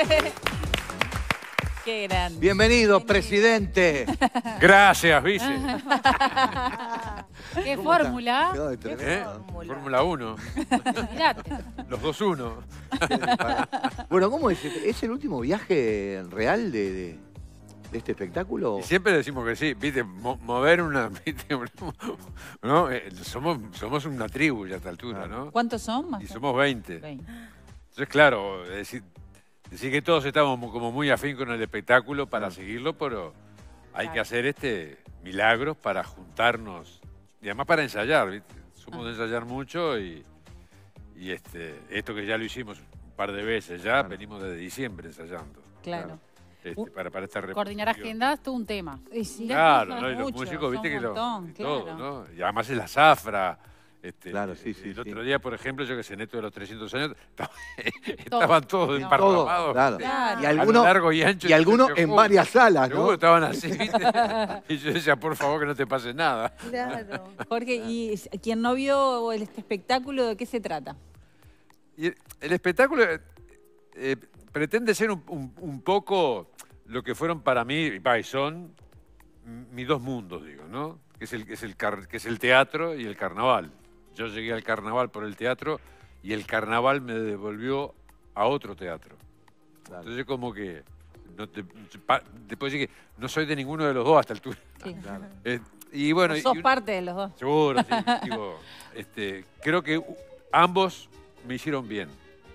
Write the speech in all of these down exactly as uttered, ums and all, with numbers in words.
Qué grande. Bienvenido, presidente. Gracias, vice. ¿Qué fórmula? No, ¿Eh? tremendo. Fórmula uno. Mirate. Los dos uno. Bueno, ¿cómo es? ¿Es el último viaje real de, de, de este espectáculo? Y siempre decimos que sí, viste, Mo mover una... ¿viste? ¿No? Eh, somos, somos una tribu ya a esta altura, ¿no? ¿Cuántos son? Más Y somos veinte. veinte. Entonces, claro, decir, decir que todos estamos mu- como muy afín con el espectáculo para seguirlo, pero hay Claro. que hacer este milagros para juntarnos y además para ensayar, ¿viste? Somos de ensayar mucho y, y este, esto que ya lo hicimos un par de veces ya, venimos desde diciembre ensayando. Claro. Este, Uh, para, para esta Coordinar reposición. agendas es todo un tema. Sí. Claro, ¿no? Y los Mucho, músicos, viste son que un lo, montón, y todo, claro. ¿no? Y además es la zafra. Este, Claro, sí, sí, El sí. otro día, por ejemplo, yo que sé, en esto de los trescientos años, estaba- Todo. estaban todos No. emparramados. Todo, claro. Claro. Y A lo algunos largo y ancho. y algunos Yo, en uh, varias salas, yo, ¿no? uh, estaban así, ¿viste? Y yo decía, por favor, que no te pase nada. Claro. Jorge, y quien no vio el- este espectáculo, ¿de qué se trata? Y el, el espectáculo eh, eh, pretende ser un, un- un poco lo que fueron para mí, y pa, y son m- mis dos mundos, digo, ¿no? Que es, el, que, es el car- que es el teatro y el carnaval. Yo llegué al carnaval por el teatro y el carnaval me devolvió a otro teatro. Claro. Entonces como que, no te, pa- te puedo decir que no soy de ninguno de los dos a esta altura. Sí. Claro. Eh, y bueno, y- Sos y un- parte de los dos. seguro, sí. Digo, este, creo que u- ambos me hicieron bien.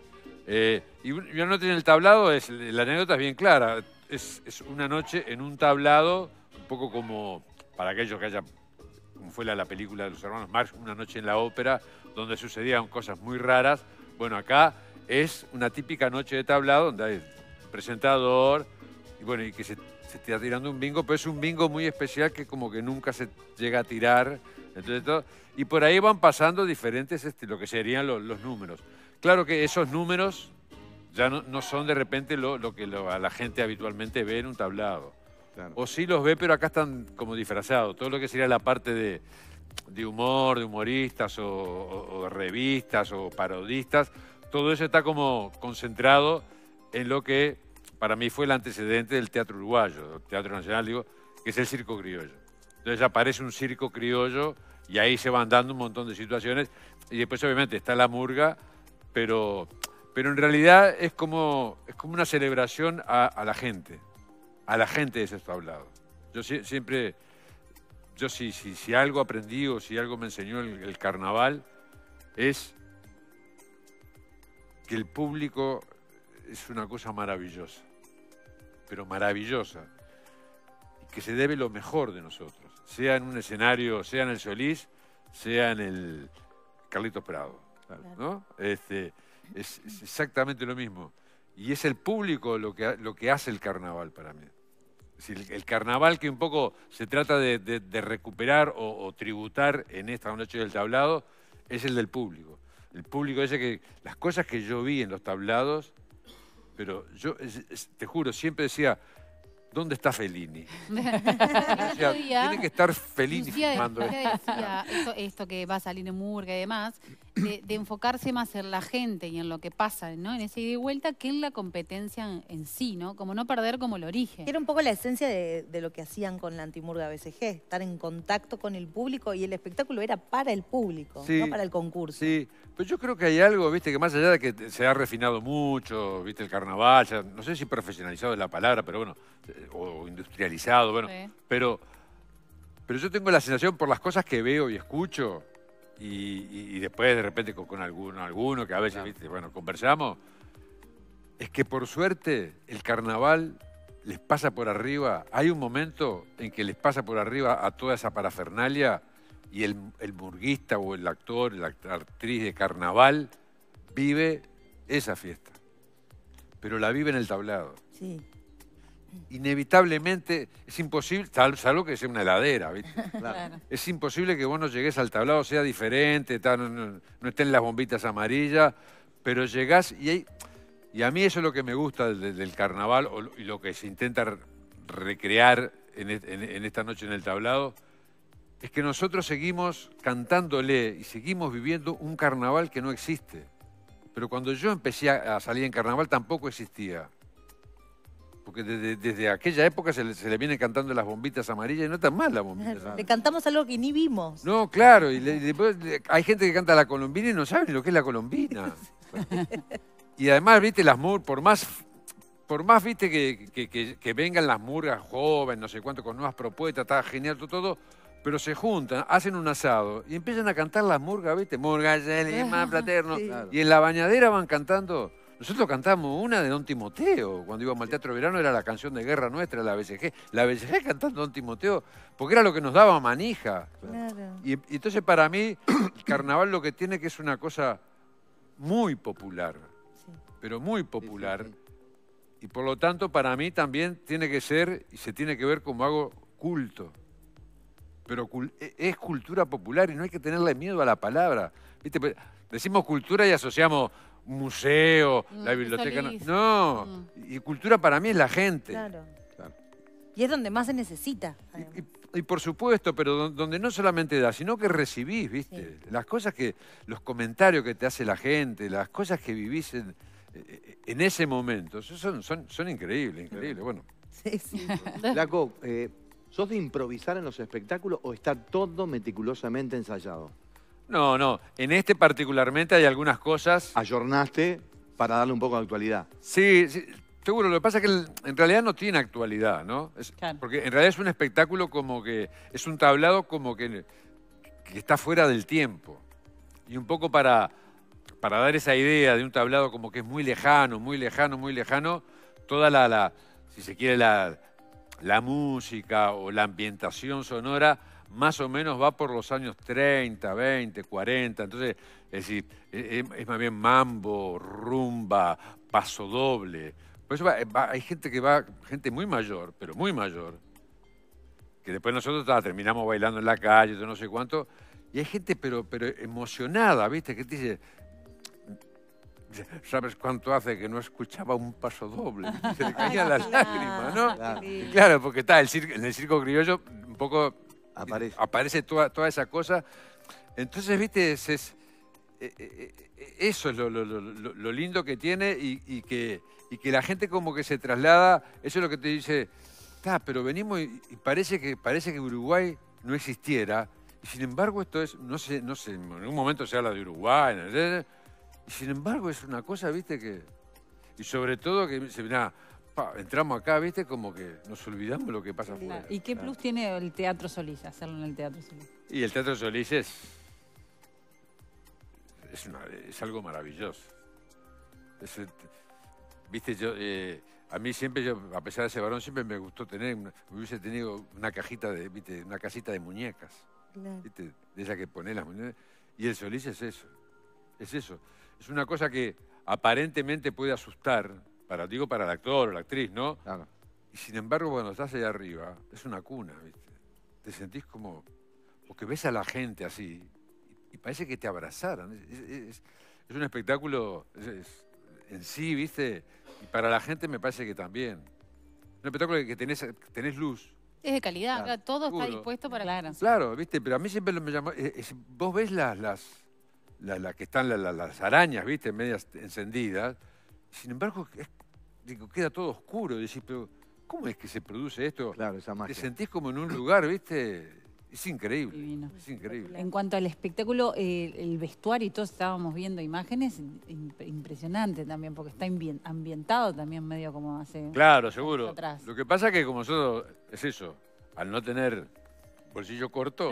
Eh, y un- y una noche en el tablado, es, la anécdota es bien clara. Es, es una noche en un tablado, un poco como para aquellos que hayan, como fue la, la película de los hermanos Marx, una noche en la ópera, donde sucedían cosas muy raras. Bueno, acá es una típica noche de tablado, donde hay presentador, y bueno, y que se, se está tirando un bingo, pero es un bingo muy especial que como que nunca se llega a tirar. Entonces, todo, y por ahí van pasando diferentes, este, lo que serían lo- los números. Claro que esos números ya no, no son de repente lo, lo que lo- a la gente habitualmente ve en un tablado. Claro. O sí los ve, pero acá están como disfrazados. Todo lo que sería la parte de, de humor, de humoristas o, o- o de revistas o parodistas, todo eso está como concentrado en lo que para mí fue el antecedente del teatro uruguayo, del teatro nacional, digo, que es el circo criollo. Entonces aparece un circo criollo y ahí se van dando un montón de situaciones. Y después obviamente está la murga, pero, pero en realidad es como, es como una celebración a, a la gente, a la gente de ese tablado. Yo si- siempre, yo si, si, si algo aprendí o si algo me enseñó el, el carnaval, es que el público es una cosa maravillosa, pero maravillosa, y que se debe lo mejor de nosotros, sea en un escenario, sea en el Solís, sea en el Carlitos Prado, ¿no? Este, es, es exactamente lo mismo. Y es el público lo que, lo que hace el carnaval para mí. Es decir, el, el carnaval que un poco se trata de, de- de recuperar o, o tributar en esta noche del tablado es el del público. El público ese que, las cosas que yo vi en los tablados, pero yo, es- es- te juro, siempre decía, ¿dónde está Fellini? Decía, día, tiene que estar Fellini Lucía, filmando Lucía esto. decía esto, esto que va a salir en Murga y demás, de, de enfocarse más en la gente y en lo que pasa, ¿no? En esa ida y vuelta, que en la competencia en, en sí, ¿no? Como no perder como el origen. Era un poco la esencia de, de lo que hacían con la Antimurga B C G, estar en contacto con el público y el espectáculo era para el público, Sí, no para el concurso. Sí, pero yo creo que hay algo, viste, que más allá de que se ha refinado mucho, viste, el carnaval, ya, no sé si profesionalizado es la palabra, pero bueno, eh, o industrializado, bueno, Sí. pero, pero yo tengo la sensación por las cosas que veo y escucho, y, y- y después de repente con, con alguno, alguno que a veces, viste, bueno, conversamos, es que por suerte el carnaval les pasa por arriba, hay un momento en que les pasa por arriba a toda esa parafernalia y el, el murguista o el actor, la act- actriz de carnaval vive esa fiesta, pero la vive en el tablado. Sí. Inevitablemente es imposible, sal- salvo que sea una heladera, ¿viste? Claro. Es imposible que vos no llegues al tablado, sea diferente, tal, no, no- no estén las bombitas amarillas, pero llegás y hay, y a mí eso es lo que me gusta del, del carnaval o lo- y lo que se intenta re- recrear en, et- en- en esta noche en el tablado, es que nosotros seguimos cantándole y seguimos viviendo un carnaval que no existe. Pero cuando yo empecé a a salir en carnaval tampoco existía. Porque desde, desde aquella época se le, se le vienen cantando las bombitas amarillas y no están mal las bombitas amarillas. Le cantamos algo que ni vimos. No, claro, y, le, y después le- hay gente que canta la colombina y no sabe ni lo que es la colombina. Y además, viste, las murgas, por más, por más, viste, que, que, que, que vengan las murgas jóvenes, no sé cuánto, con nuevas propuestas, está genial todo, todo, pero se juntan, hacen un asado y empiezan a cantar las murgas, viste, murgas, más fraterno, Sí. Claro. y en la bañadera van cantando. Nosotros cantamos una de Don Timoteo, cuando íbamos al Teatro Verano era la canción de guerra nuestra, la B C G. La B C G cantando Don Timoteo, porque era lo que nos daba manija. Claro. Y, y entonces para mí, el carnaval lo que tiene que es una cosa muy popular, Sí. pero muy popular. Sí, sí, Y por lo tanto, para mí también tiene que ser, y se tiene que ver como algo culto. Pero cul- e- es cultura popular y no hay que tenerle miedo a la palabra. ¿Viste? Pues, decimos cultura y asociamos un museo, Mm, la qué biblioteca. No, solís. no. Mm. Y cultura para mí es la gente. Claro. Claro. Y es donde más se necesita. Y, además. y- y por supuesto, pero don- donde no solamente das, sino que recibís, ¿viste? Las cosas que, los comentarios que te hace la gente, las cosas que vivís en, eh, en ese momento, eso son, son, son increíbles, increíbles. Bueno, Sí, sí. Flaco, eh, ¿sos de improvisar en los espectáculos o está todo meticulosamente ensayado? no, no, en este particularmente hay algunas cosas. Ayornaste para darle un poco de actualidad. Sí, sí, seguro. Lo que pasa es que el- en realidad no tiene actualidad, ¿no? Es- Claro. Porque en realidad es un espectáculo como que, es un tablado como que, que está fuera del tiempo. Y un poco para, para dar esa idea de un tablado como que es muy lejano, muy lejano, muy lejano, toda la, la si se quiere, la, la música o la ambientación sonora más o menos va por los años treinta, veinte, cuarenta. Entonces, es decir, es, es más bien mambo, rumba, paso doble. Por eso va- va- hay gente que va, gente muy mayor, pero muy mayor, que después nosotros ta, terminamos bailando en la calle, yo no sé cuánto, y hay gente pero, pero emocionada, ¿viste? Que te dice, ¿sabes cuánto hace que no escuchaba un paso doble? ¿Viste? Se le caían las Claro. lágrimas, ¿no? Claro. Y claro, porque está el circo- en el circo criollo un poco Aparece. aparece toda, toda esa cosa. Entonces, viste, es, es- eh, eh, eh, eso es lo, lo- lo- lo- lo lindo que tiene y, y que, y que la gente como que se traslada, eso es lo que te dice, está, pero venimos y, y parece, que, parece que Uruguay no existiera, y sin embargo esto es, no sé, no sé, en ningún momento se habla de Uruguay, ¿no? Y sin embargo es una cosa, viste, que... Y sobre todo que se mirá, pa, entramos acá, viste, como que nos olvidamos lo que pasa afuera. ¿Y qué plus tiene el Teatro Solís, hacerlo en el Teatro Solís? Y el Teatro Solís es, es, una- es algo maravilloso. Es, eh, viste, yo, eh, a mí siempre, yo, a pesar de ser varón, siempre me gustó tener, una- hubiese tenido una cajita de, viste, una casita de muñecas, Claro. viste, de esa que pone las muñecas. Y el Solís es eso, es eso. Es una cosa que aparentemente puede asustar, para, digo para el actor o la actriz, ¿no? Claro. Y sin embargo, cuando estás allá arriba, es una cuna, ¿viste? Te sentís como... Porque ves a la gente así y, y parece que te abrazaran. Es, es- es- es un espectáculo es- es- en sí, ¿viste? Y para la gente me parece que también. Un espectáculo que tenés, tenés luz. Es de calidad, Claro. acá todo está Seguro. dispuesto para Claro. Claro, ¿viste? Pero a mí siempre lo me llamó... eh, es- vos ves las, las, las, las que están, las, las- las arañas, ¿viste? Medias encendidas. Sin embargo, es- digo, queda todo oscuro. Y decís, pero ¿cómo es que se produce esto? Claro, esa Te magia. sentís como en un lugar, ¿viste? Es increíble. Divino. Es increíble. En cuanto al espectáculo, eh, el vestuario y todos estábamos viendo imágenes, im- impresionante también, porque está ambien- ambientado también medio como hace... Claro, seguro. atrás. Lo que pasa es que como nosotros, es eso, al no tener bolsillo corto,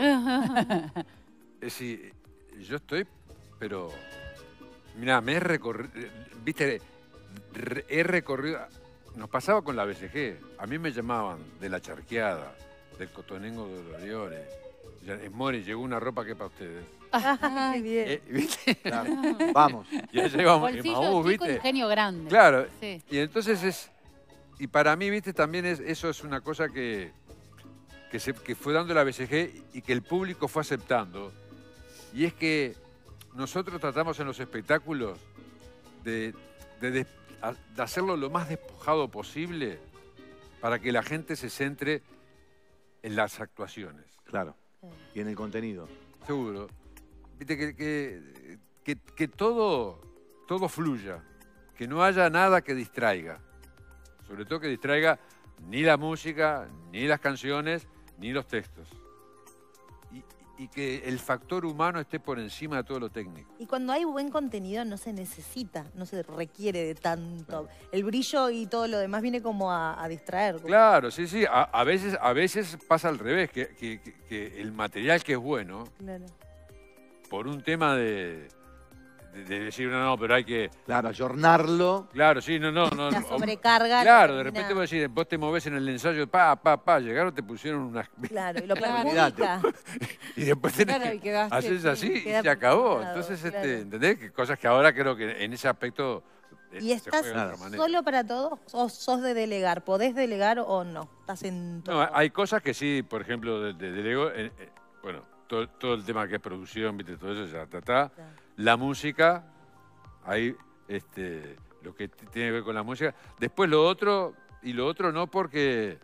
es decir, yo estoy, pero, mira, me he recorrido, viste, re- he recorrido, nos pasaba con la B C G, a mí me llamaban de La Charqueada, del Cotonengo de los Leones, ya, es Mori, llegó una ropa que es para ustedes. Ay, qué bien. Eh, ¿Viste? Claro. Vamos. Y allá íbamos, en Bolsillo Maús, chico, ¿viste? ingenio grande. Claro, Sí. y entonces es, y para mí, viste, también es, eso es una cosa que, que, se, que fue dando la B C G y que el público fue aceptando. Y es que nosotros tratamos en los espectáculos de, de, des- a- de hacerlo lo más despojado posible para que la gente se centre en las actuaciones. Claro. Y en el contenido. Seguro. Viste, que, que, que, que todo, todo fluya, que no haya nada que distraiga. Sobre todo que distraiga ni la música, ni las canciones, ni los textos. Y, y que el factor humano esté por encima de todo lo técnico. Y cuando hay buen contenido no se necesita, no se requiere de tanto. El brillo y todo lo demás viene como a, a distraer. Claro, sí, sí. A, a veces, a veces pasa al revés, que, que, que- que el material que es bueno, Claro. por un tema de, de, de decir, no, no, pero hay que... Claro, ayornarlo. Claro, sí, no, no, no. La no, sobrecarga. Claro, lo de termina- repente vos decís, vos te movés en el ensayo, pa, pa, pa, llegaron, te pusieron unas... Claro, y lo Claro. perjudica. Y después tenés Claro, y que quedaste, haces sí, así y queda se acabó. perjudicado, Entonces, claro. este, ¿entendés? Que cosas que ahora creo que en ese aspecto eh, ¿Y se estás juega de otra manera. solo para todos o sos de delegar? ¿Podés delegar o no? Estás en todo. No, hay cosas que sí, por ejemplo, de, de, de Lego, eh, eh, bueno, todo, todo el tema que es producción, ¿viste? Todo eso ya está. está. Claro. La música, ahí este, lo que t- tiene que ver con la música. Después lo otro, y lo otro no porque,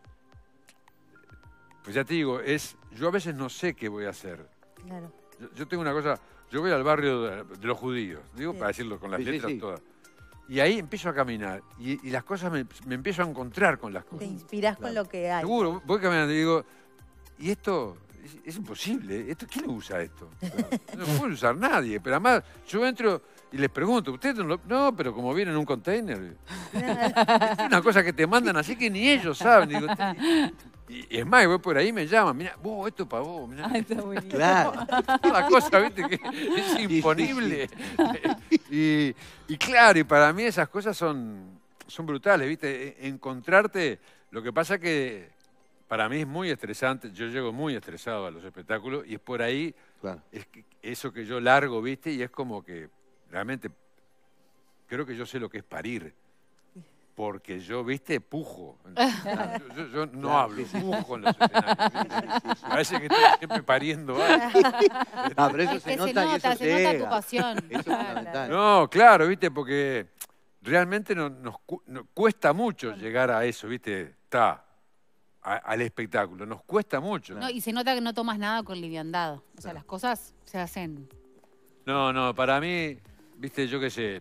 pues ya te digo, es, yo a veces no sé qué voy a hacer. Claro. Yo, yo tengo una cosa, yo voy al barrio de, de los judíos, digo Sí. para decirlo con las Sí, sí, letras sí. todas. Y ahí empiezo a caminar y, y las cosas me, me empiezo a encontrar con las Te cosas. inspirás con Claro. lo que hay. Seguro, voy caminando y digo, y esto es, es imposible, esto, ¿quién usa esto? No lo puede usar nadie, pero además yo entro y les pregunto, ¿ustedes no lo...? No, pero como viene en un container. Es una cosa que te mandan así que ni ellos saben. Digo, y, y es más, voy por ahí y me llaman, mira, vos, esto es para vos, mirá. Ay, está buenísimo. Claro. Una cosa, viste, que es imponible. Y, y claro, y para mí esas cosas son, son brutales, viste, E- encontrarte, lo que pasa que para mí es muy estresante, yo llego muy estresado a los espectáculos y es por ahí, Claro. es que- eso que yo largo, viste, y es como que realmente creo que yo sé lo que es parir. Porque yo, viste, pujo. Yo, yo- yo no Claro, hablo, sí, sí. pujo en los escenarios. Parece que estoy siempre pariendo algo. Ah, pero eso Es se que nota se y nota, eso se nota tu llega. pasión. Eso es fundamental. No, claro, viste, porque realmente no- nos cu- no- cuesta mucho llegar a eso, viste, está, a- al espectáculo, nos cuesta mucho. No, y se nota que no tomas nada con liviandad. O sea, las cosas se hacen. No, no, para mí, viste, yo qué sé,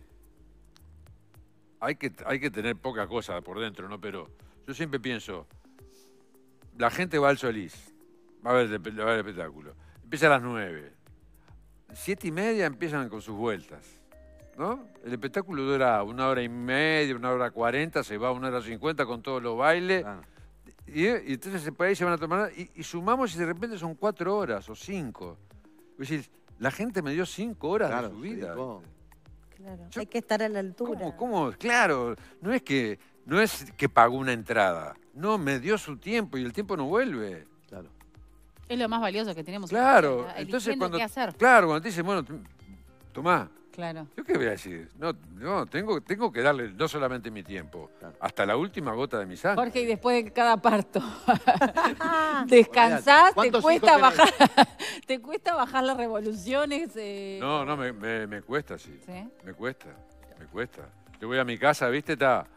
hay que, hay que tener poca cosa por dentro, ¿no? Pero yo siempre pienso, la gente va al Solís, va a ver el, va a ver el espectáculo, empieza a las nueve, siete y media empiezan con sus vueltas, ¿no? El espectáculo dura una hora y media, una hora cuarenta, se va a una hora cincuenta con todos los bailes, Claro. y, y entonces por ahí se van a tomar, y, y sumamos y de repente son cuatro horas o cinco. Es decir, la gente me dio cinco horas Claro, de su se vida. dedicó. ¿viste? Claro. Yo- Hay que estar a la altura. ¿Cómo, cómo? Claro, no es que no es que pagó una entrada. No, me dio su tiempo y el tiempo no vuelve. Claro. Es lo más valioso que tenemos. en la Claro, vida, entonces eligiendo cuando qué hacer. claro, cuando te dicen, bueno, t- tomá, Claro. ¿yo qué voy a decir? No, no, tengo, tengo que darle no solamente mi tiempo, Claro. hasta la última gota de mi sangre. Jorge, y después de cada parto, descansás, te ¿Cuántos cuesta hijos tenés? bajar, te cuesta bajar las revoluciones. eh, No, no, me, me- me cuesta, sí. ¿Sí? Me cuesta, me cuesta. Yo voy a mi casa, ¿viste? Está,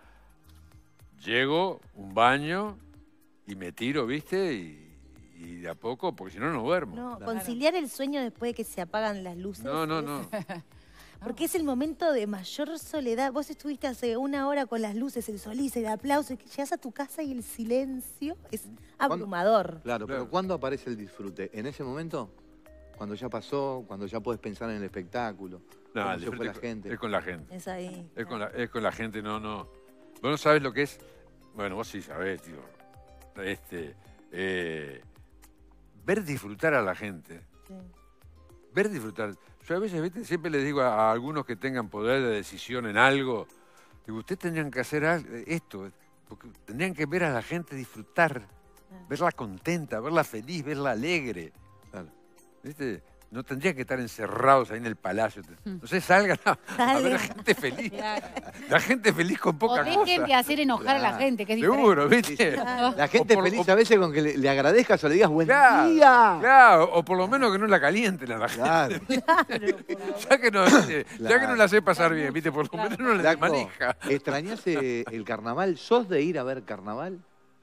llego, un baño y me tiro, ¿viste? Y, y de a poco, porque si no, no duermo. No, Claro. conciliar el sueño después de que se apagan las luces. No, no, es- no. Porque es el momento de mayor soledad. Vos estuviste hace una hora con las luces, el solís, el aplauso, y que llegas a tu casa y el silencio es abrumador. Claro, pero Claro. ¿cuándo aparece el disfrute? ¿En ese momento? Cuando ya pasó, cuando ya puedes pensar en el espectáculo. No, cómo el se fue disfrute la es con- gente. Es con la gente. Es ahí. Es con la, es con la gente, no, no. Vos no sabés lo que es. Bueno, vos sí sabés, tío. Este. eh, ver disfrutar a la gente. Sí. Ver disfrutar. Yo a veces, ¿viste? Siempre les digo a, a algunos que tengan poder de decisión en algo, digo, ustedes tendrían que hacer al- esto, porque tendrían que ver a la gente disfrutar, verla contenta, verla feliz, verla alegre. Claro. ¿Viste? No tendrían que estar encerrados ahí en el palacio. No sé, salgan a, a ver a gente feliz. Claro. La gente feliz con O poca dejen de cosa. hacer enojar a la Claro. gente, que es diferente. Seguro, ¿viste? La gente O por- feliz o- a veces con que le, le agradezcas o le digas buen Claro, día. claro, o por lo menos que no la calienten a la gente. Claro. Ya que no, ¿viste? Ya que Claro. no la sé pasar bien, ¿viste? Por lo menos no la Flaco, maneja. ¿extrañás eh, el carnaval? ¿Sos de ir a ver carnaval?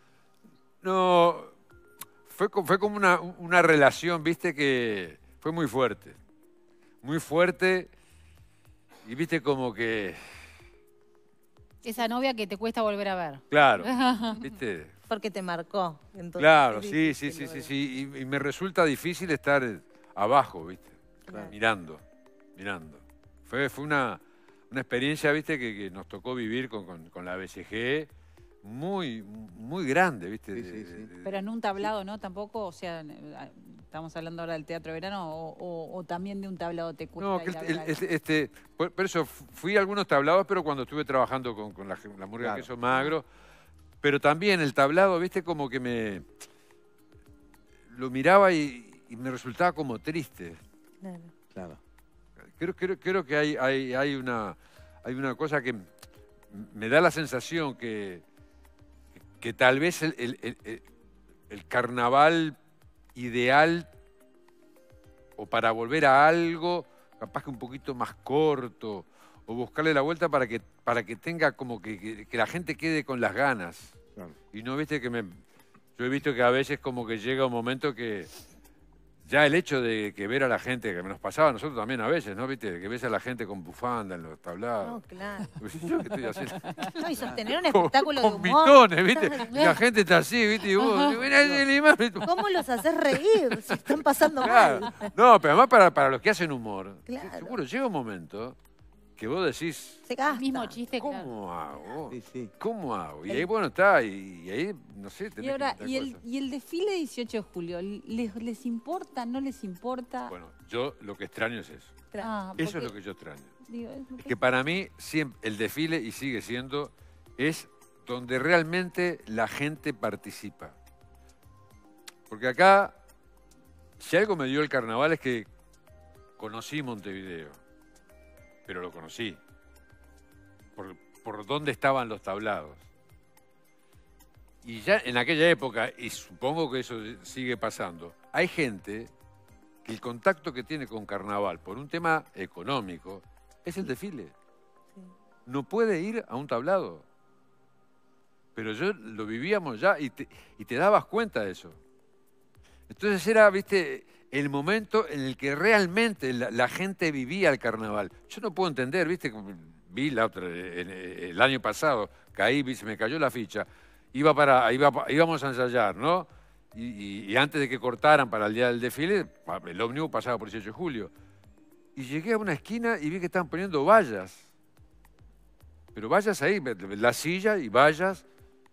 No, fue, co- fue como una, una relación, viste, que fue muy fuerte. Muy fuerte. Y viste como que Esa novia que te cuesta volver a ver. Claro, ¿viste? Porque te marcó. Entonces, Claro, es sí, sí, difícil sí, sí, volver. sí. Y, y me resulta difícil estar abajo, ¿viste? Claro. Mirando, mirando. Fue, fue una, una experiencia, ¿viste? Que, que nos tocó vivir con, con, con la B C G muy, muy grande, ¿viste? Sí, De- sí, de- sí. de- Pero en un tablado, ¿no? Tampoco, o sea, estamos hablando ahora del Teatro de Verano o, o- o también de un tablado te cuesta No, que ir a el- ver el- algo. este, este- por, por eso fui a algunos tablados, pero cuando estuve trabajando con, con la, la murga Claro. de queso magro. Pero también el tablado, ¿viste? Como que me... Lo miraba y, y me resultaba como triste. Claro. Claro. Creo, creo, creo que hay, hay, hay, una, hay una cosa que m- me da la sensación que, que tal vez el, el- el- el- el carnaval ideal, o para volver a algo, capaz que un poquito más corto, o buscarle la vuelta para que, para que tenga como que, que- que la gente quede con las ganas. Claro. Y no viste que me... Yo he visto que a veces como que llega un momento que ya el hecho de que ver a la gente, que nos pasaba a nosotros también a veces, ¿no? ¿Viste? Que ves a la gente con bufanda en los No, tablados. claro. Pues, ¿yo qué estoy haciendo? No, y sostener un Con- espectáculo de con humor. mitones, ¿viste? Y la gente está así, ¿viste? Y vos, mirá ese limón. ¿Cómo los haces reír si están pasando Claro. mal? No, pero además para, para los que hacen humor, Claro. seguro llega un momento que vos decís, Se gasta. El mismo chiste, claro. ¿cómo hago? Sí, sí. ¿Cómo hago? Y ahí, bueno, está, y, y ahí, no sé, tenés Y ahora, que inventar y el, cosas. y el desfile dieciocho de julio, ¿les, les importa, no les importa? Bueno, yo lo que extraño es eso. Ah, Eso es porque, lo que yo extraño. digo, es lo Es que- que para mí siempre, el desfile, y sigue siendo, es donde realmente la gente participa. Porque acá, si algo me dio el carnaval es que conocí Montevideo, pero lo conocí. Por, por dónde estaban los tablados. Y ya en aquella época, y supongo que eso sigue pasando, hay gente que el contacto que tiene con carnaval por un tema económico es el desfile. No puede ir a un tablado. Pero yo lo vivíamos ya y te, y te dabas cuenta de eso. Entonces era, viste, el momento en el que realmente la, la gente vivía el carnaval. Yo no puedo entender, viste, vi la otra, en- el año pasado, caí, vi- se me cayó la ficha, iba para, iba, pa- íbamos a ensayar, ¿no? Y, y- y antes de que cortaran para el día del desfile, el ómnibus pasaba por dieciocho de julio. Y llegué a una esquina y vi que estaban poniendo vallas. Pero vallas ahí, la silla y vallas,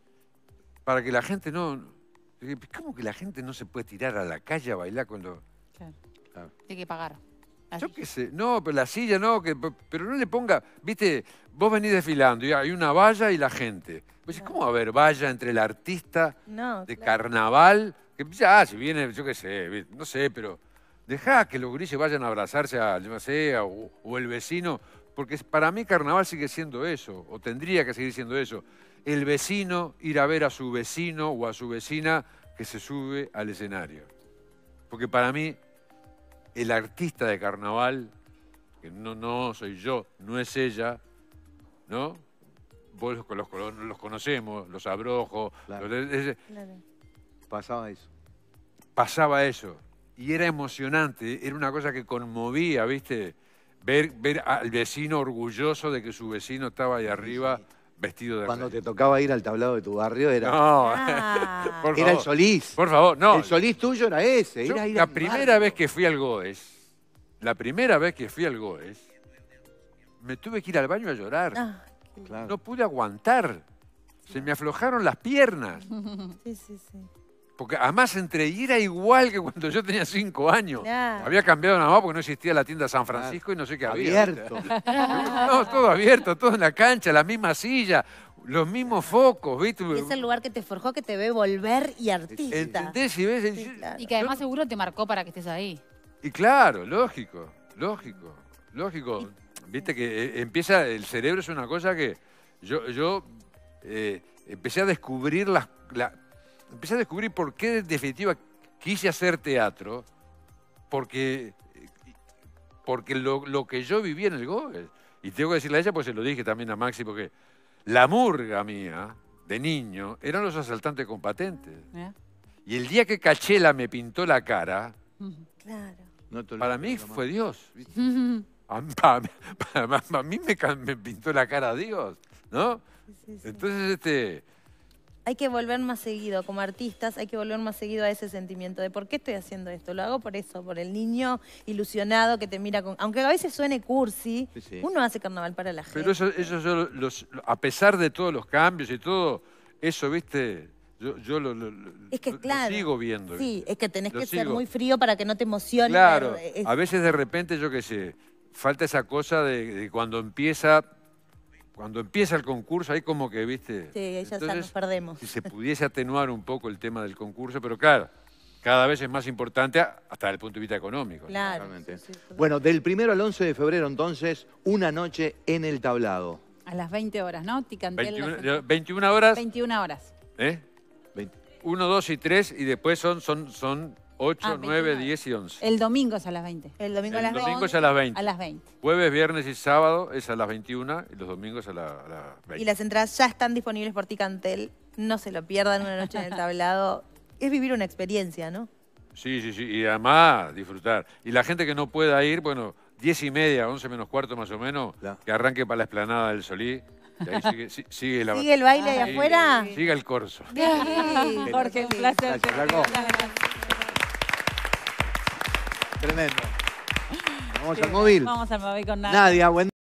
para que la gente no... Dije, ¿cómo que la gente no se puede tirar a la calle a bailar cuando...? Claro. Hay que pagar. Yo Así. qué sé, no, pero la silla no, que, pero no le ponga, viste, vos venís desfilando y hay una valla y la gente. Pues, ¿cómo va a haber valla entre el artista No, de claro. carnaval? Que ya, si viene, yo qué sé, vi- no sé, pero dejá que los gurises vayan a abrazarse a, yo no sé, a- o, o el vecino, porque es- para mí carnaval sigue siendo eso, o tendría que seguir siendo eso. El vecino ir a ver a su vecino o a su vecina que se sube al escenario. Porque para mí el artista de carnaval, que no, no soy yo, no es ella, ¿no? Vos los, los, los conocemos, los abrojos, Claro. los- ese- Claro. Pasaba eso. pasaba eso. Y era emocionante, era una cosa que conmovía, ¿viste? Ver, ver al vecino orgulloso de que su vecino estaba ahí arriba vestido de Cuando rey. te tocaba ir al tablado de tu barrio era, No, Ah, por era el favor, Solís. por favor, no. El Solís tuyo era ese. Yo Era ir la al primera barrio. vez que fui al Goes, la primera vez que fui al Goes, me tuve que ir al baño a llorar. ah, Claro. No pude aguantar. Se me aflojaron las piernas. sí, sí, sí. Porque además entre y era igual que cuando yo tenía cinco años. Claro. Había cambiado nada más porque no existía la tienda San Francisco y no sé qué había. Abierto. No, todo abierto, todo en la cancha, la misma silla, los mismos focos, ¿viste? Es el lugar que te forjó, que te ve volver y artista. ¿Entendés? Y, ves, Sí, claro. Y que además seguro te marcó para que estés ahí. y claro, lógico, lógico, lógico. Viste que eh, empieza, el cerebro es una cosa que yo, yo eh, empecé a descubrir las... la- empecé a descubrir por qué en definitiva quise hacer teatro, porque, porque lo, lo que yo viví en el Goes. Y tengo que decirle a ella, pues se lo dije también a Maxi, porque la murga mía, de niño, eran los asaltantes con patentes. ¿Eh? Y el día que Cachela me pintó la cara, Claro. No te para olvides mí nunca más. fue Dios. ¿viste? A, a- a- a mí me, ca- me pintó la cara Dios. ¿no? Sí, sí, sí. Entonces, este... Hay que volver más seguido, como artistas, hay que volver más seguido a ese sentimiento de ¿por qué estoy haciendo esto? Lo hago por eso, por el niño ilusionado que te mira con... Aunque a veces suene cursi, Sí, sí. uno hace carnaval para la gente. Pero eso, eso yo los, a pesar de todos los cambios y todo, eso, ¿viste? Yo, yo lo, lo- lo- Es que lo claro. sigo viendo. Sí, ¿viste? es que tenés Lo que ser sigo. muy frío para que no te emocione. Claro, ver, es- a veces de repente, yo qué sé, falta esa cosa de, de cuando empieza... Cuando empieza el concurso, ahí como que, ¿viste? Sí, ya, ya nos Entonces, perdemos. si se pudiese atenuar un poco el tema del concurso, pero claro, cada vez es más importante hasta desde el punto de vista económico. ¿no? Claro. Totalmente. sí, sí, totalmente. Bueno, del primero al once de febrero, entonces, una noche en el tablado. A las veinte horas, ¿no? Ticantel. veintiuna, las- ya, veintiuna horas, veintiuna horas. ¿eh? veinte. uno, dos y tres, y después son, son, son ocho, Ah, nueve, veintinueve. diez y once. El domingo es a las veinte. El domingo a El las domingo veinte. es a las veinte. A las veinte. Jueves, viernes y sábado es a las veintiuna y los domingos a, la- a las veinte. Y las entradas ya están disponibles por Ticantel. No se lo pierdan, una noche en el tablado. Es vivir una experiencia, ¿no? Sí, sí, sí, y además disfrutar. Y la gente que no pueda ir, bueno, diez y media, once menos cuarto más o menos, Claro. que arranque para la explanada del Solí. Y ahí sigue, si- sigue la ¿Sigue el baile ahí sigue- afuera? Sigue el corso. Sí. Jorge, un placer. Gracias, Flaco. Tremendo. Vamos al móvil. Vamos al móvil con nada. Nadia, buen